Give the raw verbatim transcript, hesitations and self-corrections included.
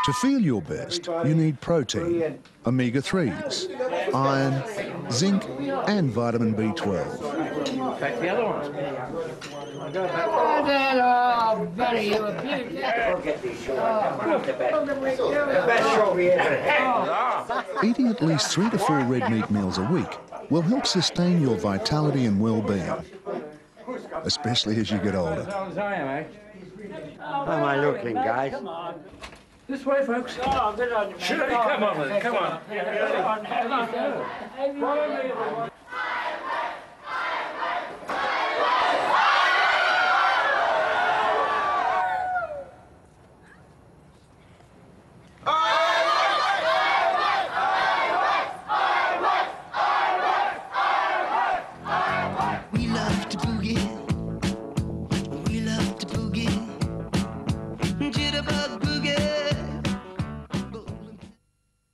To feel your best, you need protein, omega threes, iron, zinc and vitamin B twelve. Take the other one. Oh, buddy, you were beautiful. Eating at least three to four red meat meals a week will help sustain your vitality and well-being, especially as you get older. How am I looking, guys? This way, folks. Oh, good on you, mate. Surely, come on, then, come on. Come on, come on.